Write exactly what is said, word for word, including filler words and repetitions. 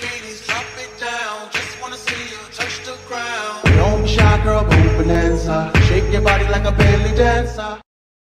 Diabetes, drop it down. Just wanna see you touch the ground. Don't be shy, girl, go bonanza. Shake your body like a belly dancer.